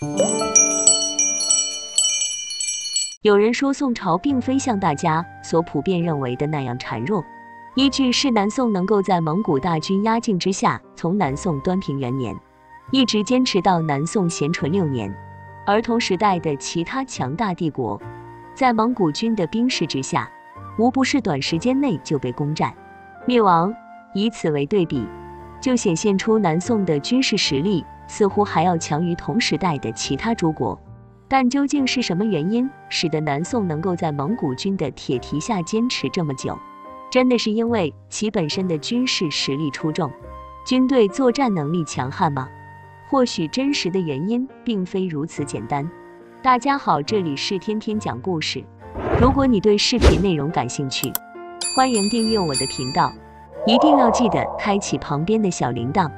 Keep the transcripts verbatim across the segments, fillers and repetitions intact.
有人说宋朝并非像大家所普遍认为的那样孱弱，依据是南宋能够在蒙古大军压境之下，从南宋端平元年一直坚持到南宋咸淳六年，而同时代的其他强大帝国，在蒙古军的兵势之下，无不是短时间内就被攻占灭亡。以此为对比，就显现出南宋的军事实力似乎还要强于同时代的其他诸国。但究竟是什么原因使得南宋能够在蒙古军的铁蹄下坚持这么久？真的是因为其本身的军事实力出众，军队作战能力强悍吗？或许真实的原因并非如此简单。大家好，这里是天天讲故事。如果你对视频内容感兴趣，欢迎订阅我的频道，一定要记得开启旁边的小铃铛。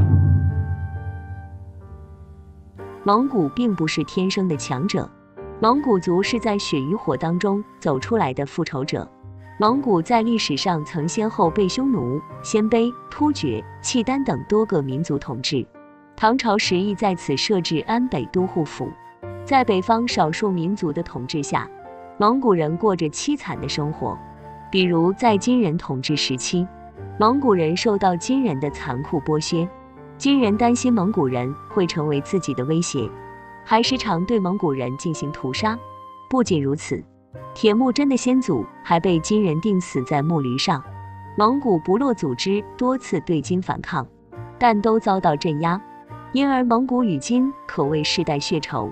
蒙古并不是天生的强者，蒙古族是在血与火当中走出来的复仇者。蒙古在历史上曾先后被匈奴、鲜卑、突厥、契丹等多个民族统治，唐朝时亦在此设置安北都护府。在北方少数民族的统治下，蒙古人过着凄惨的生活。比如在金人统治时期，蒙古人受到金人的残酷剥削，金人担心蒙古人会成为自己的威胁，还时常对蒙古人进行屠杀。不仅如此，铁木真的先祖还被金人钉死在木驴上。蒙古部落组织多次对金反抗，但都遭到镇压，因而蒙古与金可谓世代血仇。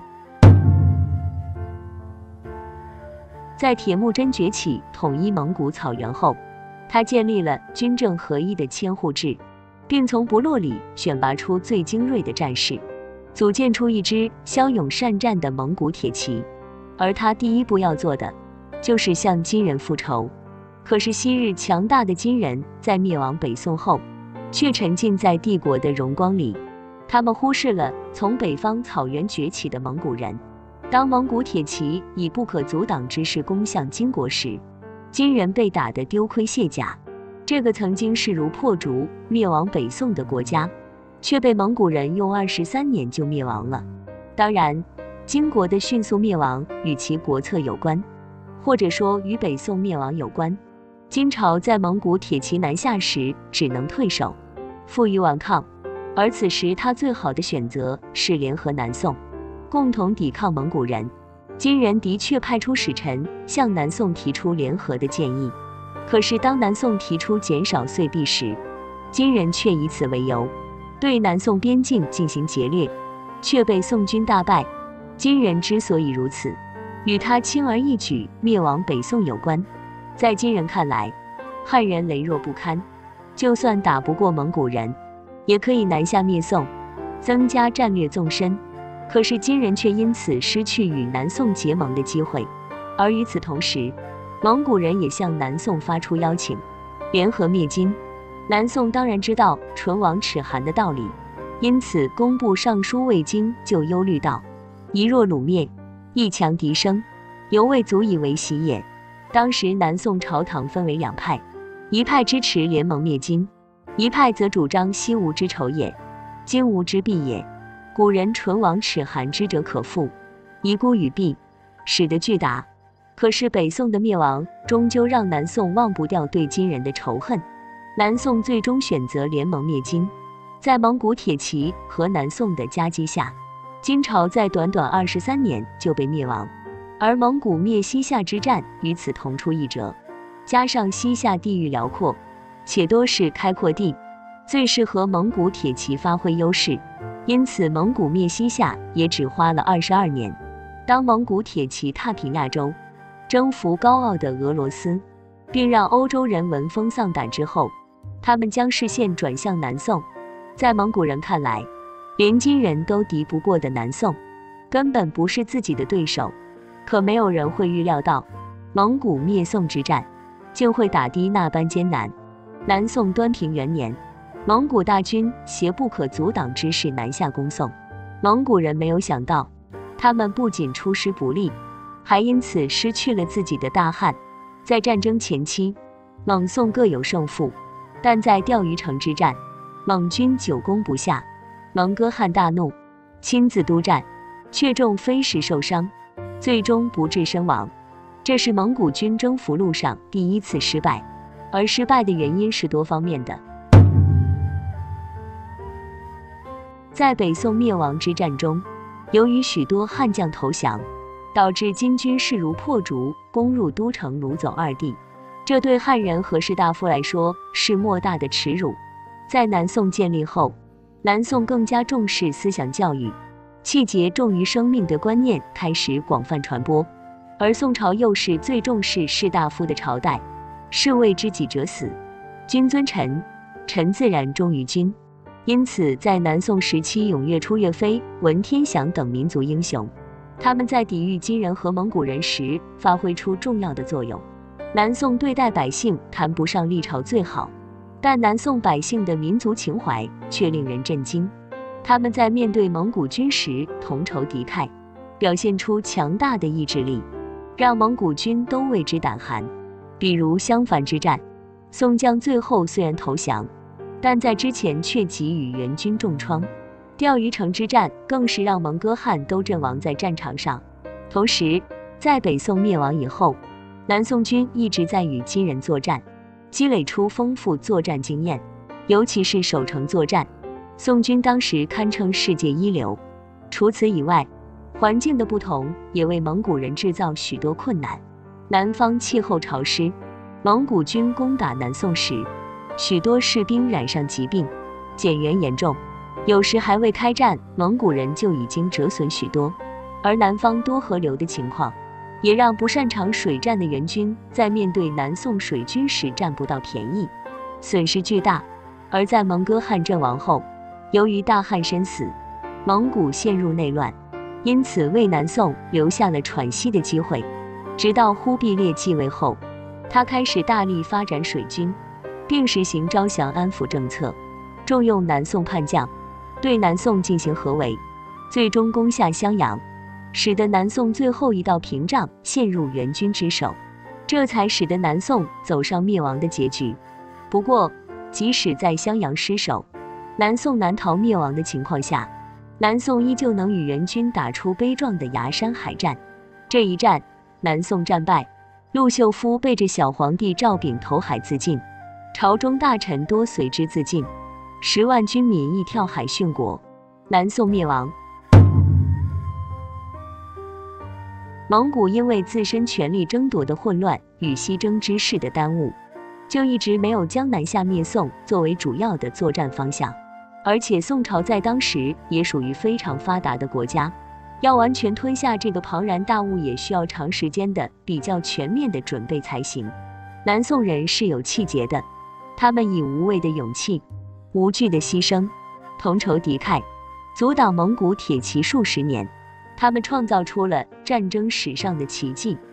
在铁木真崛起统一蒙古草原后，他建立了军政合一的千户制，并从部落里选拔出最精锐的战士，组建出一支骁勇善战的蒙古铁骑。而他第一步要做的，就是向金人复仇。可是昔日强大的金人在灭亡北宋后，却沉浸在帝国的荣光里，他们忽视了从北方草原崛起的蒙古人。当蒙古铁骑以不可阻挡之势攻向金国时，金人被打得丢盔卸甲。这个曾经势如破竹灭亡北宋的国家，却被蒙古人用二十三年就灭亡了。当然，金国的迅速灭亡与其国策有关，或者说与北宋灭亡有关。金朝在蒙古铁骑南下时只能退守，负隅顽抗，而此时他最好的选择是联合南宋，共同抵抗蒙古人。金人的确派出使臣向南宋提出联合的建议，可是当南宋提出减少岁币时，金人却以此为由对南宋边境进行劫掠，却被宋军大败。金人之所以如此，与他轻而易举灭亡北宋有关。在金人看来，汉人羸弱不堪，就算打不过蒙古人，也可以南下灭宋，增加战略纵深。可是金人却因此失去与南宋结盟的机会。而与此同时，蒙古人也向南宋发出邀请，联合灭金。南宋当然知道唇亡齿寒的道理，因此工部尚书魏京就忧虑道：一若虏灭，一强敌生，犹未足以为喜也。当时南宋朝堂分为两派，一派支持联盟灭金，一派则主张西吴之仇也，今吴之弊也。古人唇亡齿寒之者可复，夷孤与弊，使得巨大。可是北宋的灭亡终究让南宋忘不掉对金人的仇恨，南宋最终选择联盟灭金。在蒙古铁骑和南宋的夹击下，金朝在短短二十三年就被灭亡。而蒙古灭西夏之战与此同出一辙，加上西夏地域辽阔，且多是开阔地，最适合蒙古铁骑发挥优势，因此蒙古灭西夏也只花了二十二年。当蒙古铁骑踏平亚洲，征服高傲的俄罗斯，并让欧洲人闻风丧胆之后，他们将视线转向南宋。在蒙古人看来，连金人都敌不过的南宋，根本不是自己的对手。可没有人会预料到，蒙古灭宋之战竟会打的那般艰难。南宋端平元年，蒙古大军携不可阻挡之势南下攻宋。蒙古人没有想到，他们不仅出师不利，还因此失去了自己的大汉。在战争前期，蒙宋各有胜负，但在钓鱼城之战，蒙军久攻不下，蒙哥汉大怒，亲自督战， 却中飞石受伤，最终不治身亡。这是蒙古军征服路上第一次失败，而失败的原因是多方面的。在北宋灭亡之战中，由于许多汉将投降，导致金军势如破竹，攻入都城，掳走二帝。这对汉人和士大夫来说是莫大的耻辱。在南宋建立后，南宋更加重视思想教育，气节重于生命的观念开始广泛传播。而宋朝又是最重视士大夫的朝代，士为知己者死，君尊臣，臣自然忠于君。因此，在南宋时期涌跃出岳飞、文天祥等民族英雄，他们在抵御金人和蒙古人时发挥出重要的作用。南宋对待百姓谈不上历朝最好，但南宋百姓的民族情怀却令人震惊。他们在面对蒙古军时同仇敌忾，表现出强大的意志力，让蒙古军都为之胆寒。比如襄樊之战，宋将最后虽然投降，但在之前却给予援军重创。钓鱼城之战更是让蒙哥汉都阵亡在战场上。同时，在北宋灭亡以后，南宋军一直在与金人作战，积累出丰富作战经验，尤其是守城作战，宋军当时堪称世界一流。除此以外，环境的不同也为蒙古人制造许多困难。南方气候潮湿，蒙古军攻打南宋时，许多士兵染上疾病，减员严重，有时还未开战，蒙古人就已经折损许多。而南方多河流的情况，也让不擅长水战的援军在面对南宋水军时占不到便宜，损失巨大。而在蒙哥汉阵亡后，由于大汉身死，蒙古陷入内乱，因此为南宋留下了喘息的机会。直到忽必烈继位后，他开始大力发展水军，并实行招降安抚政策，重用南宋叛将，对南宋进行合围，最终攻下襄阳，使得南宋最后一道屏障陷入元军之手，这才使得南宋走上灭亡的结局。不过，即使在襄阳失守，南宋难逃灭亡的情况下，南宋依旧能与元军打出悲壮的崖山海战。这一战，南宋战败，陆秀夫背着小皇帝赵昺投海自尽，朝中大臣多随之自尽，十万军民亦跳海殉国，南宋灭亡。蒙古因为自身权力争夺的混乱与西征之势的耽误，就一直没有将南下灭宋作为主要的作战方向。而且宋朝在当时也属于非常发达的国家，要完全吞下这个庞然大物也需要长时间的比较全面的准备才行。南宋人是有气节的，他们以无畏的勇气、无惧的牺牲，同仇敌忾，阻挡蒙古铁骑数十年。他们创造出了战争史上的奇迹。